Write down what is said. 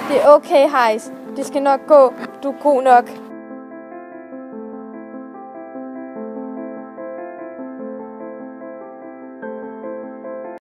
Det er okay, Hejs. Det skal nok gå. Du er god nok.